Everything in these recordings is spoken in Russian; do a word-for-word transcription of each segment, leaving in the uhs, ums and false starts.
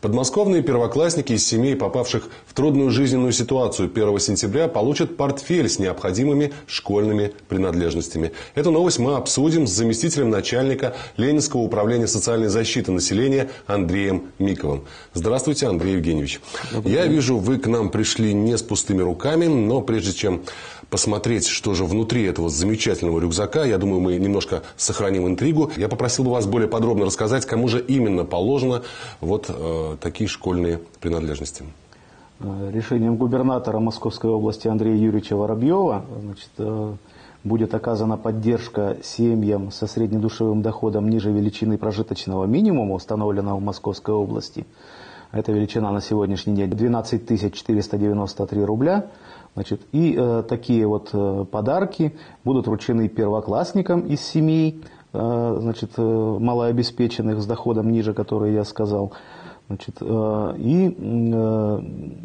Подмосковные первоклассники из семей, попавших в трудную жизненную ситуацию, первого сентября получат портфель с необходимыми школьными принадлежностями. Эту новость мы обсудим с заместителем начальника Ленинского управления социальной защиты населения Андреем Миковым. Здравствуйте, Андрей Евгеньевич. Я вижу, вы к нам пришли не с пустыми руками, но прежде чем посмотреть, что же внутри этого замечательного рюкзака, я думаю, мы немножко сохраним интригу. Я попросил бы вас более подробно рассказать, кому же именно положено вот э, такие школьные принадлежности. Решением губернатора Московской области Андрея Юрьевича Воробьева, значит, э, будет оказана поддержка семьям со среднедушевым доходом ниже величины прожиточного минимума, установленного в Московской области. Эта величина на сегодняшний день двенадцать тысяч четыреста девяносто три рубля. Значит, и э, такие вот э, подарки будут вручены первоклассникам из семей, э, значит, э, малообеспеченных с доходом ниже, которые я сказал. Значит, э, и э,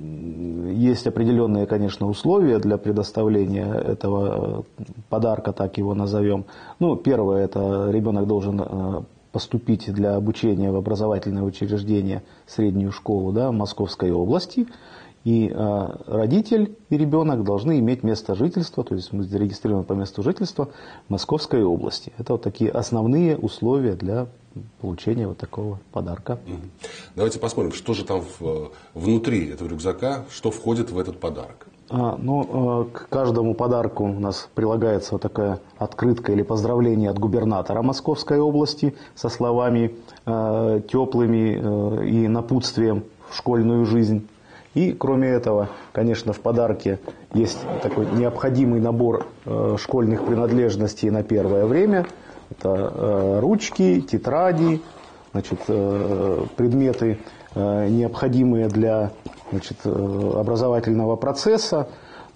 есть определенные, конечно, условия для предоставления этого подарка, так его назовем. Ну, первое, это ребенок должен э, поступить для обучения в образовательное учреждение, среднюю школу, да, Московской области. И э, родитель и ребенок должны иметь место жительства, то есть мы зарегистрированы по месту жительства Московской области. Это вот такие основные условия для получения вот такого подарка. Давайте посмотрим, что же там в, внутри этого рюкзака, что входит в этот подарок. А, ну, э, к каждому подарку у нас прилагается вот такая открытка или поздравление от губернатора Московской области со словами э, теплыми э, и напутствием в школьную жизнь. И кроме этого, конечно, в подарке есть такой необходимый набор э, школьных принадлежностей на первое время. Это э, ручки, тетради, значит, э, предметы, э, необходимые для, значит, э, образовательного процесса.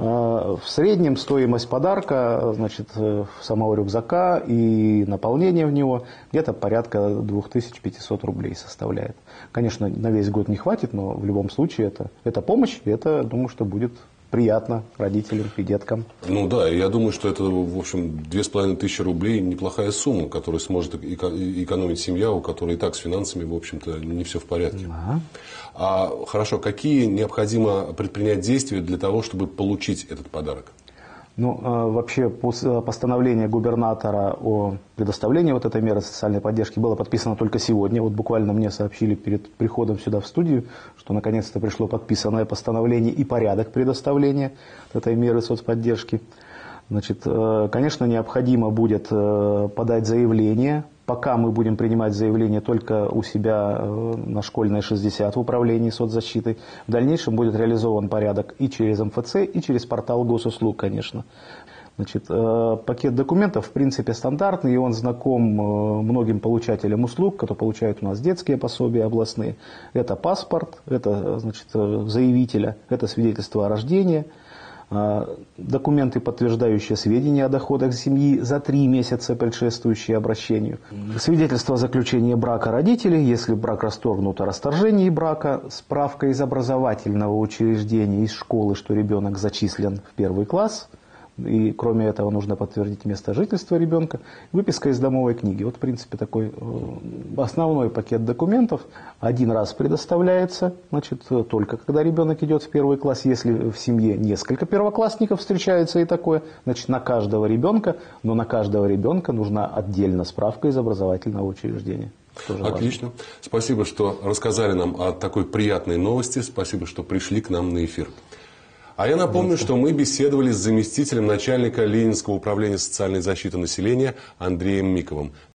Э, в среднем стоимость подарка, значит, э, самого рюкзака и наполнение в него где-то порядка две тысячи пятьсот рублей составляет. Конечно, на весь год не хватит, но в любом случае это, это помощь, и это, думаю, что будет приятно родителям и деткам. Ну да, я думаю, что это, в общем, две с половиной тысячи рублей неплохая сумма, которую сможет экономить семья, у которой и так с финансами, в общем-то, не все в порядке. Да. А хорошо, какие необходимо предпринять действия для того, чтобы получить этот подарок? Ну, вообще, постановление губернатора о предоставлении вот этой меры социальной поддержки было подписано только сегодня. Вот буквально мне сообщили перед приходом сюда в студию, что наконец-то пришло подписанное постановление и порядок предоставления этой меры соцподдержки. Значит, конечно, необходимо будет подать заявление. Пока мы будем принимать заявление только у себя на Школьной шестьдесят в управлении соцзащиты. В дальнейшем будет реализован порядок и через эм эф цэ, и через портал госуслуг, конечно. Значит, пакет документов, в принципе, стандартный, и он знаком многим получателям услуг, которые получают у нас детские пособия областные. Это паспорт, это, значит, заявителя, это свидетельство о рождении, документы, подтверждающие сведения о доходах семьи за три месяца, предшествующие обращению. Свидетельство о заключении брака родителей, если брак расторгнут, о расторжении брака, справка из образовательного учреждения, из школы, что ребенок зачислен в первый класс. И кроме этого нужно подтвердить место жительства ребенка, выписка из домовой книги. Вот, в принципе, такой основной пакет документов один раз предоставляется, значит, только когда ребенок идет в первый класс. Если в семье несколько первоклассников встречается и такое, значит, на каждого ребенка, но на каждого ребенка нужна отдельно справка из образовательного учреждения. Тоже отлично. Важно. Спасибо, что рассказали нам о такой приятной новости. Спасибо, что пришли к нам на эфир. А я напомню, что мы беседовали с заместителем начальника Ленинского управления социальной защиты населения Андреем Миковым.